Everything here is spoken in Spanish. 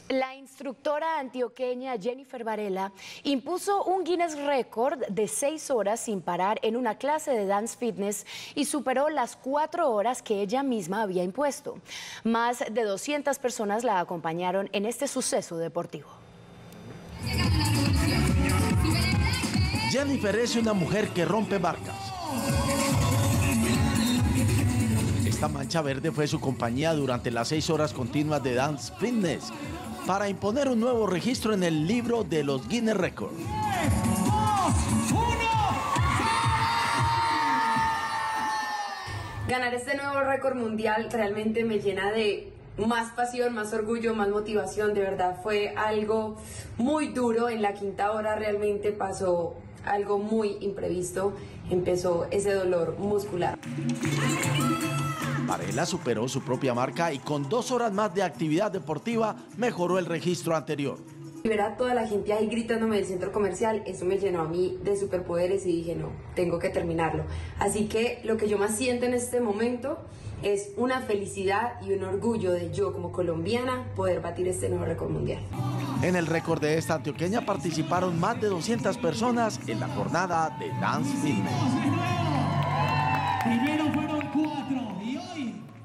La instructora antioqueña Jennifer Varela impuso un Guinness Record de 6 horas sin parar en una clase de dance fitness y superó las 4 horas que ella misma había impuesto. Más de 200 personas la acompañaron en este suceso deportivo. Jennifer es una mujer que rompe marcas. Esta mancha verde fue su compañía durante las 6 horas continuas de dance fitness para imponer un nuevo registro en el libro de los Guinness Records. Ganar este nuevo récord mundial realmente me llena de más pasión, más orgullo, más motivación. De verdad fue algo muy duro. En la quinta hora realmente pasó algo muy imprevisto. Empezó ese dolor muscular. Varela superó su propia marca y con 2 horas más de actividad deportiva mejoró el registro anterior. Y ver a toda la gente ahí gritándome del centro comercial, eso me llenó a mí de superpoderes y dije, no, tengo que terminarlo. Así que lo que yo más siento en este momento es una felicidad y un orgullo de yo como colombiana poder batir este nuevo récord mundial. En el récord de esta antioqueña participaron más de 200 personas en la jornada de Dance Fitness.